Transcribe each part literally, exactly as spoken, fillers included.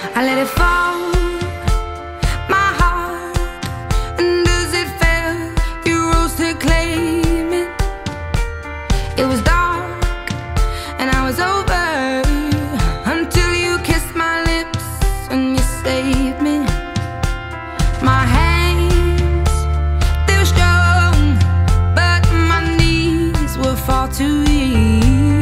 I let it fall, my heart, and as it fell, you rose to claim it. It was dark, and I was over, until you kissed my lips, and you saved me. My hands, they were strong, but my knees were far too weak.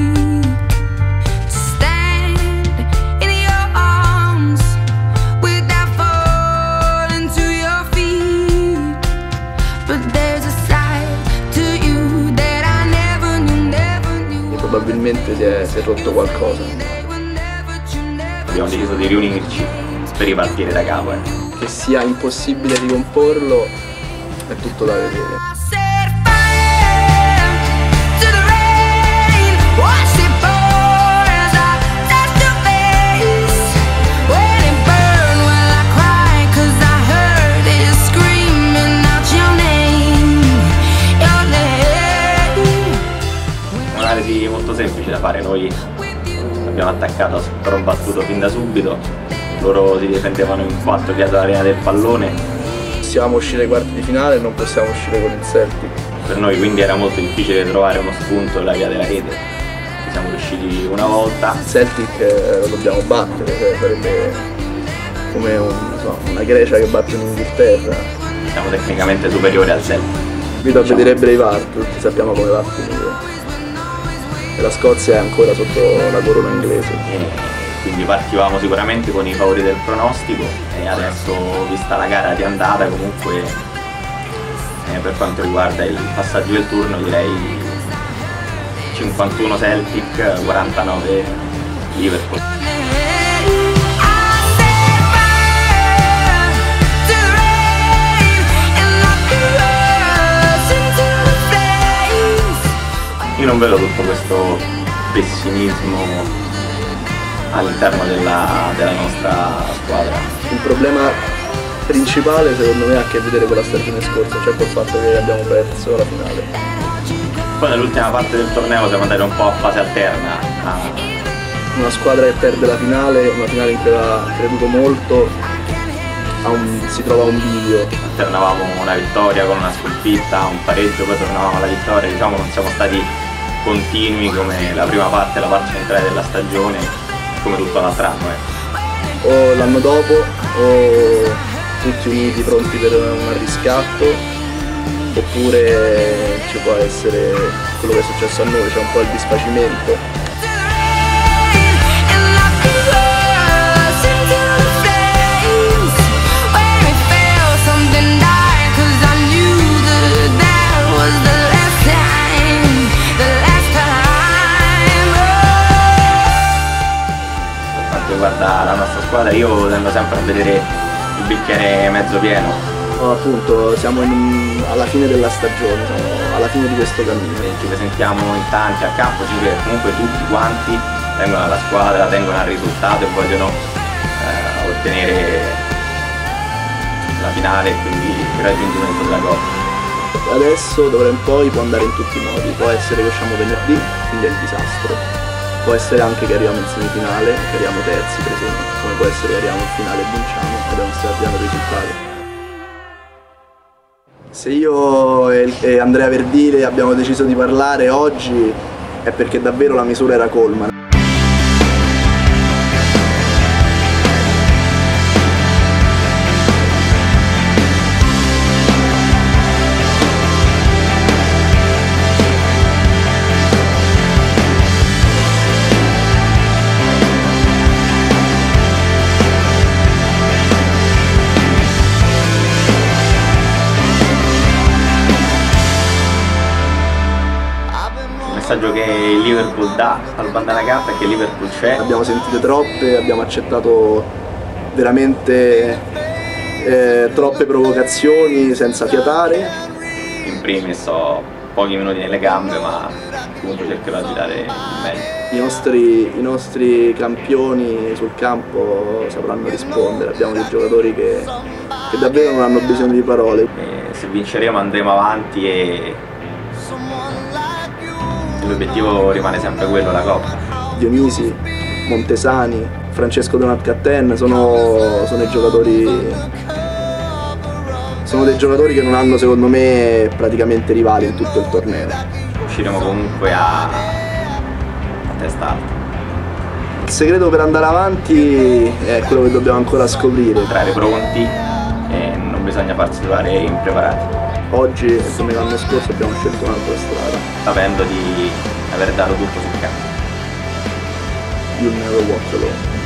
Probabilmente si è, si è rotto qualcosa. Abbiamo deciso di riunirci per ripartire da capo. Eh. Che sia impossibile ricomporlo è tutto da vedere. Molto semplice da fare, noi abbiamo attaccato a sprombattuto fin da subito, loro si difendevano in quattro dietro l'area del pallone. Possiamo uscire ai quarti di finale e non possiamo uscire con il Celtic. Per noi quindi era molto difficile trovare uno spunto nella via della rete, ci siamo riusciti una volta. Il Celtic eh, lo dobbiamo battere, cioè sarebbe come un, so, una Grecia che batte un'Inghilterra. Siamo tecnicamente superiori al Celtic. Invito a vedere Braveheart, tutti sappiamo come va a finire. E la Scozia è ancora sotto la corona inglese. E quindi partivamo sicuramente con i favori del pronostico e adesso, vista la gara di andata, comunque eh, per quanto riguarda il passaggio del turno direi cinquantuno Celtic, quarantanove Liverpool. Io non vedo tutto questo pessimismo all'interno della, della nostra squadra. Il problema principale secondo me ha a che vedere con la stagione scorsa, cioè col fatto che abbiamo perso la finale. Poi nell'ultima parte del torneo siamo andati un po' a fase alterna. A... Una squadra che perde la finale, una finale in cui aveva creduto molto, a un, si trova a un bivio. Alternavamo una vittoria con una sconfitta, un pareggio, poi tornavamo alla vittoria, diciamo non siamo stati continui come la prima parte e la parte centrale della stagione, come tutto l'altro anno. Eh. O l'anno dopo, o tutti uniti pronti per un riscatto, oppure ci può essere quello che è successo a noi, c'è un po' il disfacimento. Riguarda la nostra squadra, io tendo sempre a vedere il bicchiere mezzo pieno. No, appunto, siamo in, alla fine della stagione, siamo alla fine di questo cammino. Ci presentiamo in tanti a campo, che comunque tutti quanti tengono alla squadra, tengono al risultato e vogliono eh, ottenere la finale e quindi il raggiungimento della Coppa. Adesso d'ora in poi può andare in tutti i modi, può essere che usciamo venerdì, quindi è il disastro. Può essere anche che arriviamo in semifinale, che arriviamo terzi per esempio, come può essere che arriviamo in finale e vinciamo ed è un straordinario risultato. Se io e Andrea Verdile abbiamo deciso di parlare oggi è perché davvero la misura era colma. Il messaggio che il Liverpool dà al Bandana Cup è che il Liverpool c'è. Abbiamo sentite troppe, abbiamo accettato veramente eh, troppe provocazioni senza fiatare. In primis ho pochi minuti nelle gambe, ma comunque cercherò di dare il meglio. I nostri, I nostri campioni sul campo sapranno rispondere, abbiamo dei giocatori che, che davvero non hanno bisogno di parole. E se vinceremo andremo avanti e l'obiettivo rimane sempre quello, la Coppa. Dionisi, Montesani, Francesco Donat Catten sono, sono i giocatori, sono dei giocatori che non hanno secondo me praticamente rivali in tutto il torneo. Usciremo comunque a, a testa alta. Il segreto per andare avanti è quello che dobbiamo ancora scoprire. Entrare pronti e non bisogna farsi trovare impreparati. Oggi, come l'anno scorso, abbiamo scelto un'altra strada. Sapendo di aver dato tutto sul campo. You'll never walk alone.